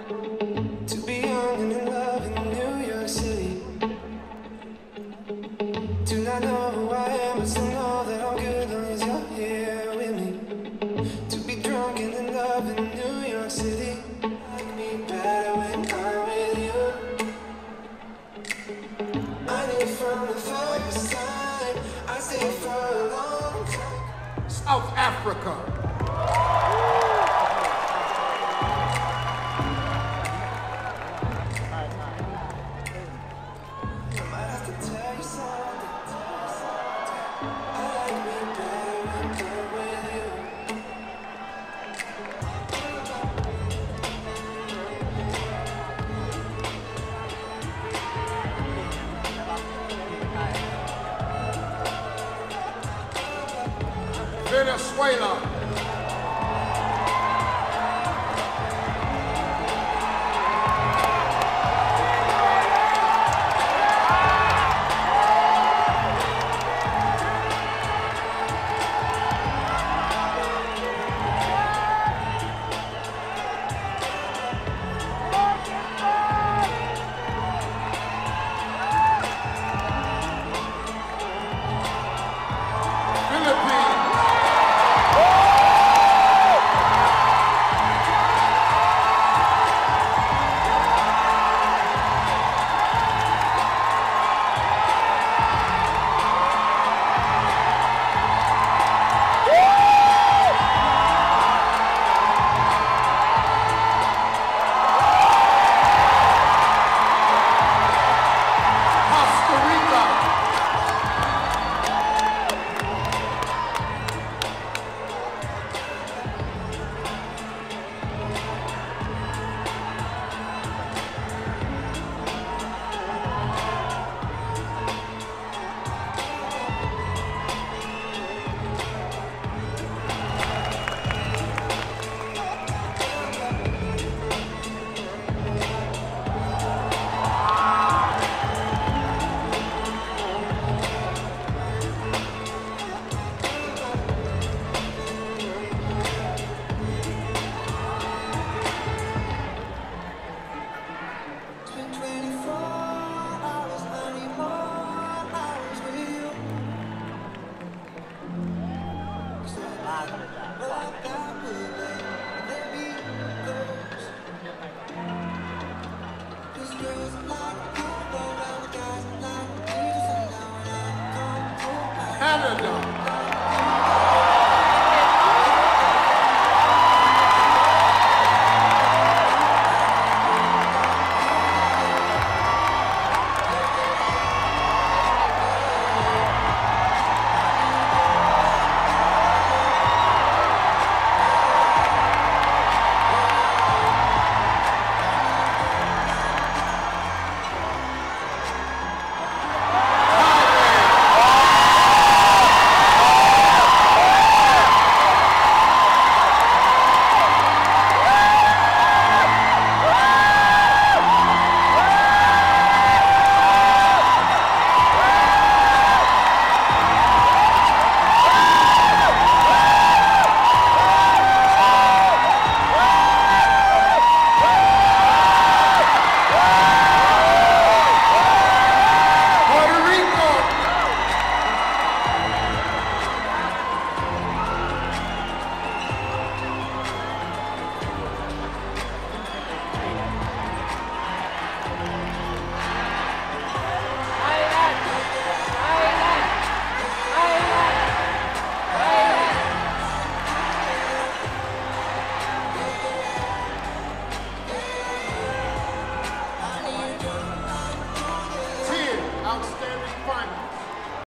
To be young and in love in New York City. Do not know who I am, but still know that I'm good long as you're here with me. To be drunk and in love in New York City. Like me better when I'm with you. I knew from the first time, I stayed for a long time. South Africa. Venezuela. Canada.